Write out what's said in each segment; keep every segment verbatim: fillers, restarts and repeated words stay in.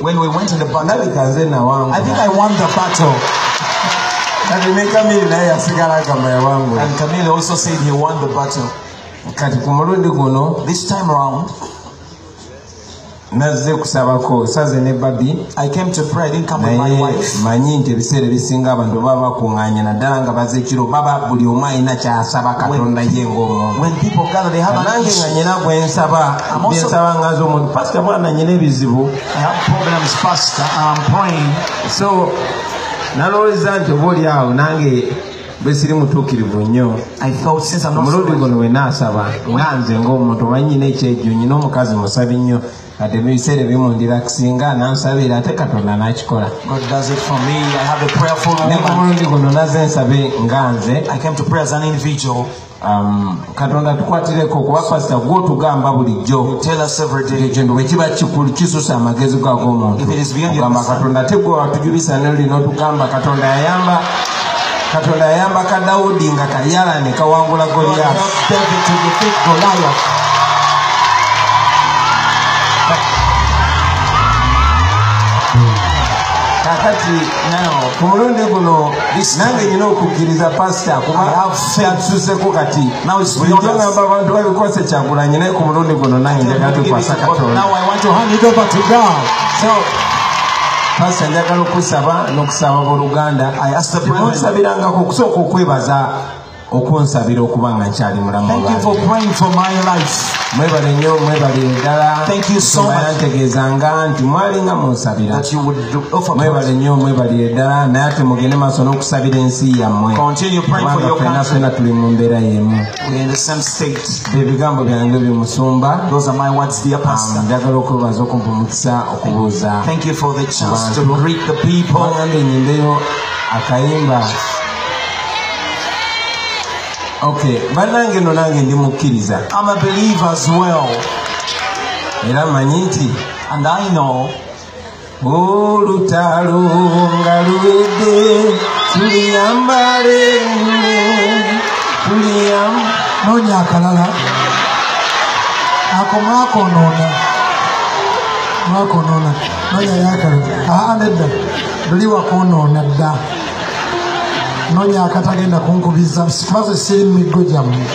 when we went in the battle, I think I won the battle. And Camille also said he won the battle. This time around, I came to pray. I didn't come with my wife. When people gather, they have an issue. I'm also, I have problems, Pastor. I'm praying. So, I thought since I'm not so God does it for me. I have a prayerful woman. I came to pray as an individual. Um, Katonda tukwatireko kuba pastor go tugamba bulijjo tell us every day ekintu wekiba kikulu kisusa amagezi gago omuntu ogamba Katonda tegwa watujubisa nolino tugamba Katonda yayamba Katonda yayamba ka Daudi nga kayala ne kawangula Goliath. David to defeat Goliath. Kakati now kumulundi guno nange nyina okukkiriza pastor kuba yatuseko kati now it's ngamba abantu babikose Kyagulanyi naye kumulundi guno nange njagala tukwasa Katonda. Now I want to hand it over to God. So pastor njagala okusaba n'okusaba booluganda I asked the people nsabirangako okusooka okwebaza okunsabira okubanga nkyali mulamu. Thank you for praying for my life. Mwebale nnyo mwebale ddala. Thank you so much. Yantegeezanga nti mwalinga munsabira. That you would offer mwebale nnyo mwebale ddala naye ate mugende maaso n'okusabira ensi yammwe. Continue praying for your country. Ffenna tuli mu mbeera y'emu. We're in the same state. Ebigambo byange by'omusumba. Those are my words, dear pastor. Njagala okwebaza okumpa omukisa okubuuza. Thank you for the chance to greet the people. Wangambye nyimbeyo akayimba. Okay, banange no nange ndi mukkiriza. I'm a believer as well. Era manyi nti and I know olutalo nga luwedde tuliyambale tuliyam nonya akalala ako mwakonoona mwakonoona nonya yakalala aa nedda luli wakonoona dda nonya akatagenda kunkubiza sikubaze siri mu miggo gyammwe.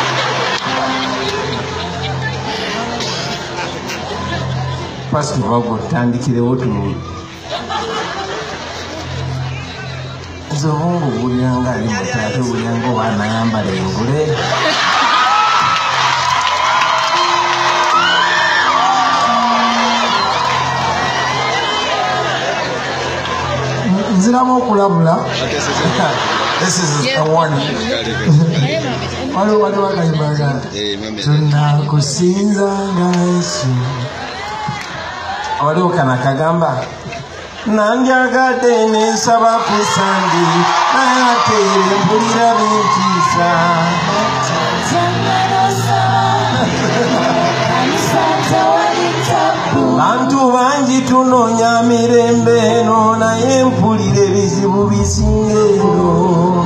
Pastor wago tandikirewo tu zohungu buliranga ali mutaate buliranga oba anayambala engule nziramu okulabula. This is a warning. waliwo waliwo akayimbaga tunakusinzanga Yesu. waliwo kana kagamba nandyagadde nensaba ku sandi naye ate mpulira bintiisa. Bantu bangi tunoonya mirembe eno naye mpulira ebizibu bisinga eno.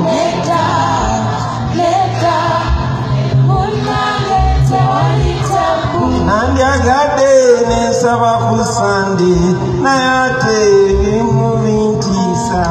Nandyagadde nensaba ku sandi naye ate ebimu bintiisa.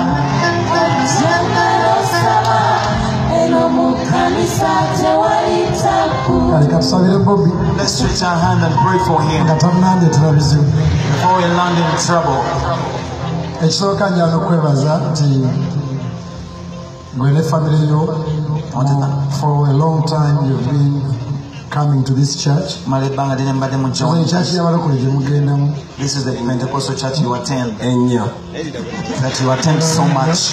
Let's stretch our hand and pray for him before we land in trouble. Ekisooka njala n'okwebaza nti gwe ne family yo for a long time you've been coming to this church. This is the Pentecostal church you attend. That you attend so much.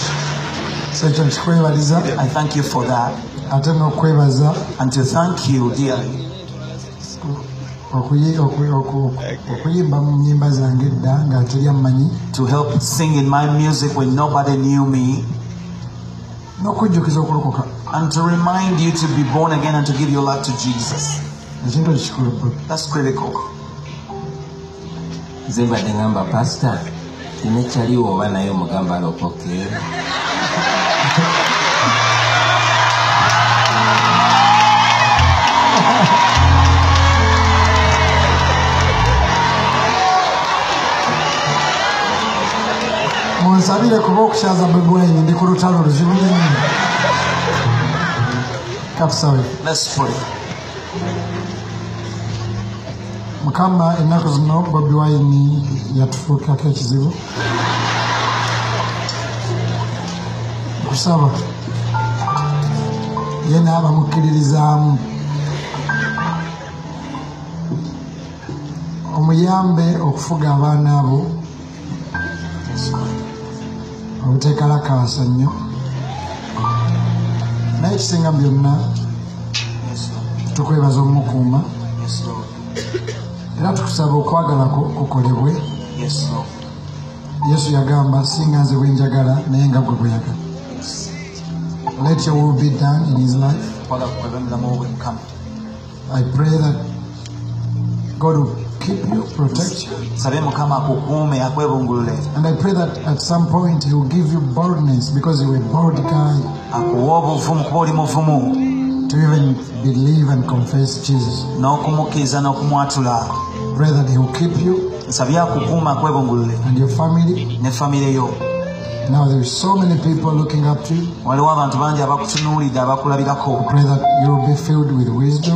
I thank you for that. And to thank you dearly. To help sing in my music when nobody knew me. And to remind you to be born again and to give your life to Jesus. That's critical. Zembadde ngamba pastor tinekyaliwo oba naye omugamba alokoke. Munsabire kuba okushaza Bobi Wine ndi ku lutalo luzibu nnyo. Katusabe. Let's pray. Mukama ennaku zino Bobi Wine yatufuukako ekizibu. Kusaba yena abamukkiririzaamu omuyambe okufuga abaana abo obuteekalakaasa nnyo naye ekisinga byonna tukwebaza omukuuma era tukusaba okwagala kukolebwe. Yesu yagamba singa nze bwe njagala naye nga gwe bweyagala. Let your will be done in his life. I pray that God will keep you, protect you. And I pray that at some point he will give you boldness because you're a bold guy to even believe and confess Jesus. Pray that he will keep you and your family. Now there is so many people looking up to you. I pray that you will be filled with wisdom.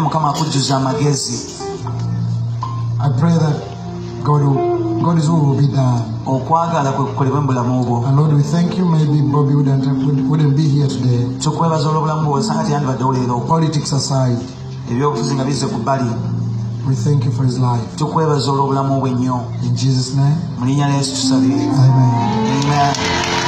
I pray that God will, God's will will be done. And Lord, we thank you. Maybe Bobby wouldn't, wouldn't be here today. Politics aside, we thank you for his life. In Jesus' name, amen. Amen.